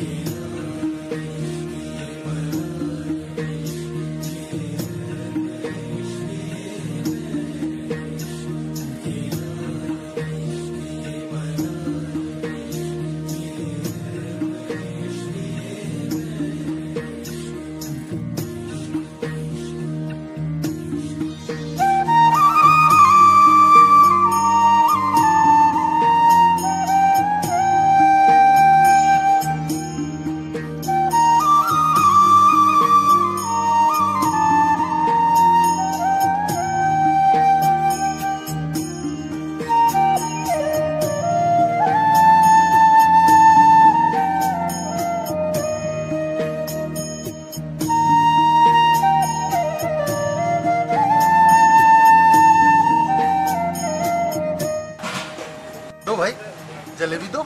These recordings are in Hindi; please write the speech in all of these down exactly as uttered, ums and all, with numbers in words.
दो भाई, जलेबी दो।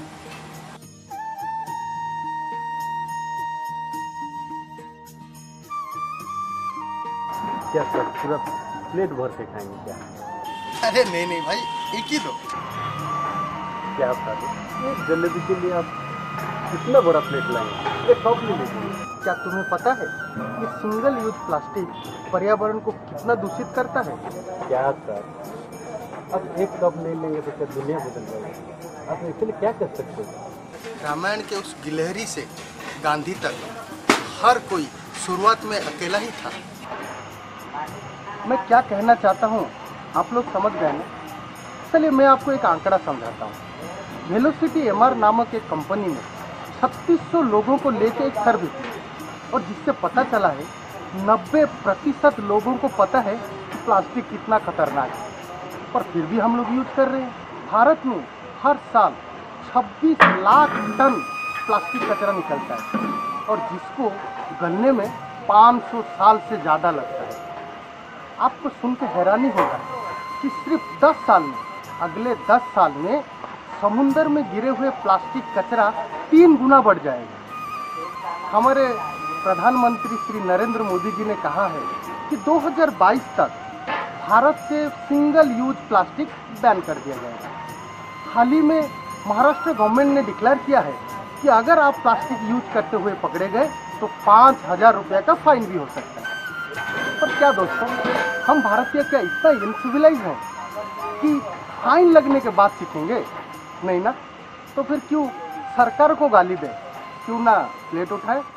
क्या सर, पूरा प्लेट भर के खाएंगे क्या? अरे नहीं नहीं भाई, एक ही दो। क्या आप एक जलेबी के लिए आप कितना बड़ा प्लेट लाएंगे? एक कप ले लीजिए। क्या तुम्हें पता है कि सिंगल यूज प्लास्टिक पर्यावरण को कितना दूषित करता है? क्या सर, अब एक कप ले लेंगे तो क्या दुनिया बदल जाएगी? आप इसके लिए क्या कर सकते हो? रामायण के उस गिलहरी से गांधी तक हर कोई शुरुआत में अकेला ही था। मैं क्या कहना चाहता हूँ आप लोग समझ गए ना? चलिए मैं आपको एक आंकड़ा समझाता हूँ। वेलोसिटी एमआर नामक एक कंपनी में छत्तीस सौ लोगों को लेकर एक सर्वे की और जिससे पता चला है नब्बे प्रतिशत लोगों को पता है कि प्लास्टिक कितना खतरनाक है, पर फिर भी हम लोग यूज कर रहे हैं। भारत में हर साल छब्बीस लाख टन प्लास्टिक कचरा निकलता है और जिसको गलने में पाँच सौ साल से ज़्यादा लगता है। आपको सुन के हैरानी होगा कि सिर्फ दस साल में, अगले दस साल में समुंदर में गिरे हुए प्लास्टिक कचरा तीन गुना बढ़ जाएगा। हमारे प्रधानमंत्री श्री नरेंद्र मोदी जी ने कहा है कि दो हज़ार बाईस तक भारत से सिंगल यूज प्लास्टिक बैन कर दिया जाएगा। हाल ही में महाराष्ट्र गवर्नमेंट ने डिक्लेयर किया है कि अगर आप प्लास्टिक यूज करते हुए पकड़े गए तो पाँच हजार रुपये का फाइन भी हो सकता है। पर क्या दोस्तों, हम भारतीय क्या इतना इनसिविलाइज हैं कि फाइन लगने के बाद सीखेंगे? नहीं ना, तो फिर क्यों सरकार को गाली दें, क्यों ना प्लेट उठाए।